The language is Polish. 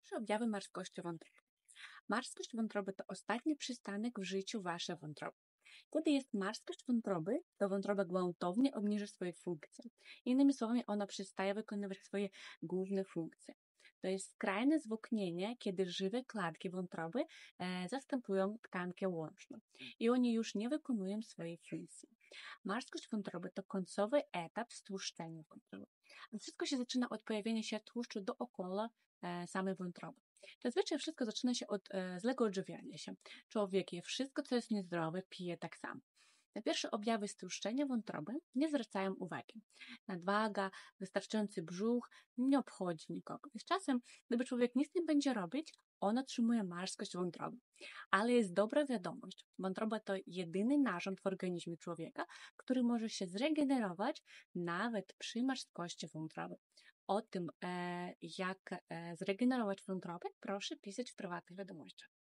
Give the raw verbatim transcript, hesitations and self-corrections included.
Trzy objawy marskości wątroby. Marskość wątroby to ostatni przystanek w życiu waszej wątroby. Kiedy jest marskość wątroby, to wątroba gwałtownie obniży swoje funkcje. Innymi słowami, ona przestaje wykonywać swoje główne funkcje. To jest skrajne zwłóknienie, kiedy żywe klatki wątroby e, zastępują tkankę łączną i one już nie wykonują swojej funkcji. Marskość wątroby to końcowy etap stłuszczenia wątroby. A wszystko się zaczyna od pojawienia się tłuszczu dookoła e, samej wątroby. Zazwyczaj wszystko zaczyna się od e, złego odżywiania się. Człowiek je wszystko, co jest niezdrowe, pije tak samo. Na pierwsze objawy stłuszczenia wątroby nie zwracają uwagi. Nadwaga, wystarczający brzuch nie obchodzi nikogo. Z czasem, gdyby człowiek nic nie będzie robić, on otrzymuje marskość wątroby. Ale jest dobra wiadomość. Wątroba to jedyny narząd w organizmie człowieka, który może się zregenerować nawet przy marskości wątroby. O tym, e, jak e, zregenerować wątrobę, proszę pisać w prywatnych wiadomościach.